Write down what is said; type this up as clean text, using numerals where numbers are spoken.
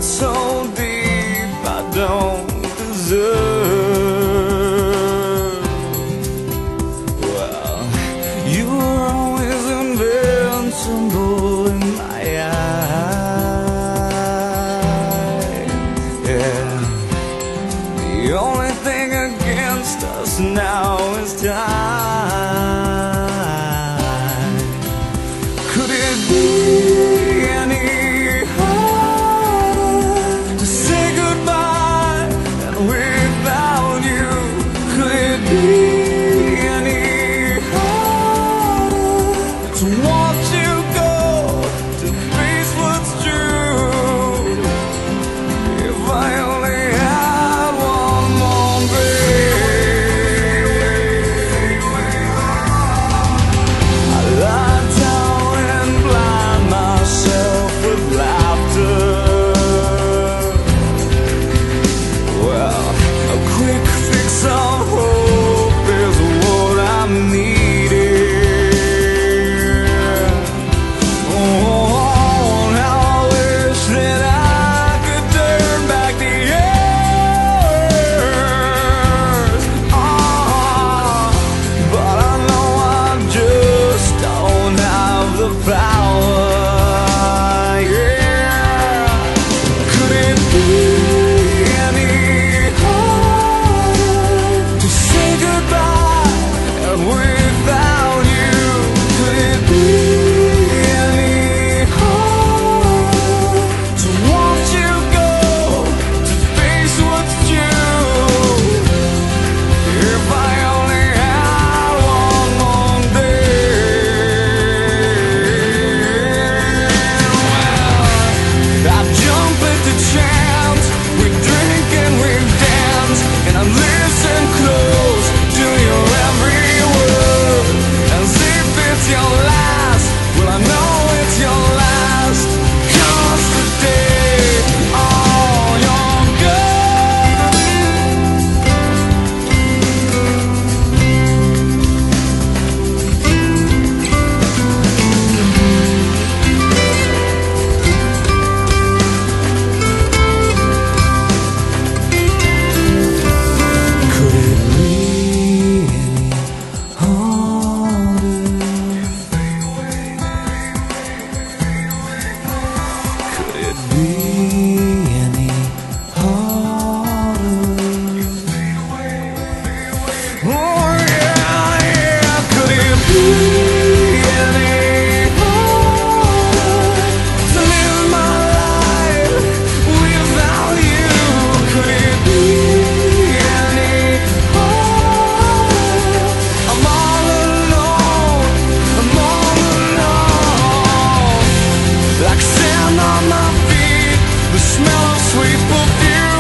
so deep I don't deserve. Well, you were always invincible in my eyes. Yeah, the only thing against us now is time. Could it be any harder to say goodbye and without you? Could it be any harder to watch you go, to face what's true? If I only had one more day, I lie down and blind myself with laughter. Well, a quick fix of hope is what I'm needing. Oh, now I wish that I could turn back the years. But I know I just don't have the power. Yeah. Could it be any harder to say goodbye and without you? Could it be any harder to watch you go, to face what's true? If I only had one more day. Well, I jump at the chance. We drink and we dance, and I listen close to your every word. As if it's your last, well I know it's your last. 'Cause today, oh, you're gone. Could it be any harder? Could it be any harder? Oh yeah, yeah. Could it be any harder to live my life without you? Could it be any harder? I'm all alone, I'm all alone, like sand on my feet, the smell of sweet perfume.